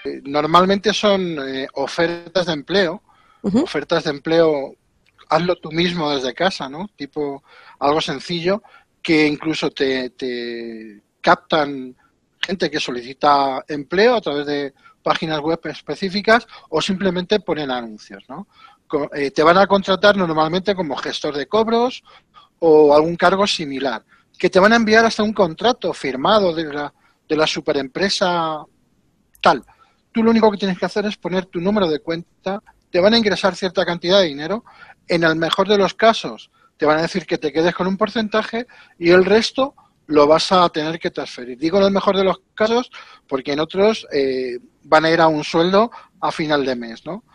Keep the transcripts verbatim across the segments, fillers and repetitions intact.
Normalmente son eh, ofertas de empleo, Uh-huh. ofertas de empleo, hazlo tú mismo desde casa, ¿no? Tipo algo sencillo, que incluso te, te captan gente que solicita empleo a través de páginas web específicas o simplemente ponen anuncios, ¿no? Co- eh, te van a contratar normalmente como gestor de cobros o algún cargo similar, que te van a enviar hasta un contrato firmado de la, de la superempresa tal. Tú lo único que tienes que hacer es poner tu número de cuenta, te van a ingresar cierta cantidad de dinero, en el mejor de los casos te van a decir que te quedes con un porcentaje y el resto lo vas a tener que transferir. Digo en el mejor de los casos porque en otros eh, van a ir a un sueldo a final de mes, ¿no?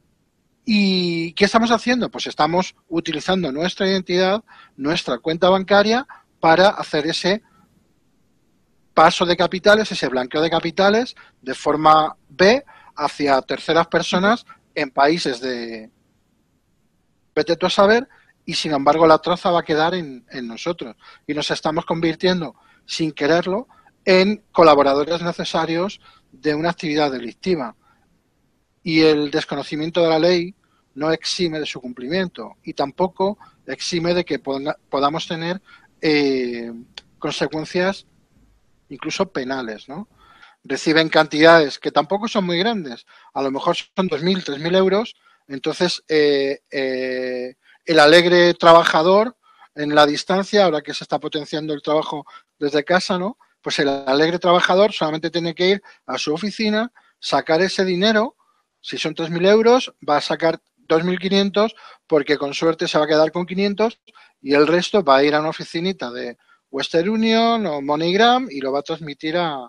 ¿Y qué estamos haciendo? Pues estamos utilizando nuestra identidad, nuestra cuenta bancaria para hacer ese paso de capitales, ese blanqueo de capitales de forma B hacia terceras personas en países de vete tú a saber, y sin embargo la traza va a quedar en, en nosotros y nos estamos convirtiendo sin quererlo en colaboradores necesarios de una actividad delictiva, y el desconocimiento de la ley no exime de su cumplimiento y tampoco exime de que poda, podamos tener eh, consecuencias incluso penales, ¿no? Reciben cantidades que tampoco son muy grandes, a lo mejor son dos mil, tres mil euros, entonces eh, eh, el alegre trabajador en la distancia, ahora que se está potenciando el trabajo desde casa, ¿no? Pues el alegre trabajador solamente tiene que ir a su oficina, sacar ese dinero, si son tres mil euros, va a sacar dos mil quinientos porque con suerte se va a quedar con quinientos y el resto va a ir a una oficinita de Western Union o MoneyGram y lo va a transmitir a,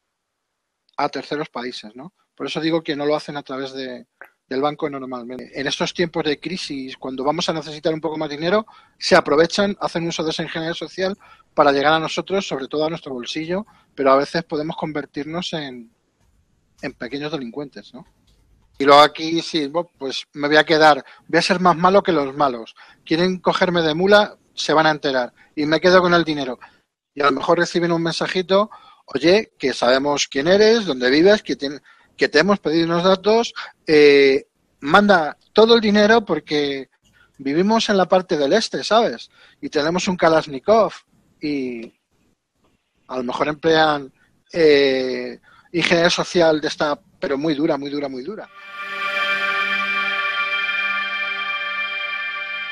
a terceros países, ¿no? Por eso digo que no lo hacen a través de, del banco normalmente. En estos tiempos de crisis, cuando vamos a necesitar un poco más dinero, se aprovechan, hacen uso de esa ingeniería social para llegar a nosotros, sobre todo a nuestro bolsillo, pero a veces podemos convertirnos en, en pequeños delincuentes, ¿no? Y luego aquí sí, pues me voy a quedar, voy a ser más malo que los malos. Quieren cogerme de mula, se van a enterar. Y me quedo con el dinero. Y a lo mejor reciben un mensajito, oye, que sabemos quién eres, dónde vives, que, tiene, que te hemos pedido unos datos, eh, manda todo el dinero porque vivimos en la parte del este, ¿sabes? Y tenemos un Kalashnikov y a lo mejor emplean eh, ingeniería social de esta, pero muy dura, muy dura, muy dura.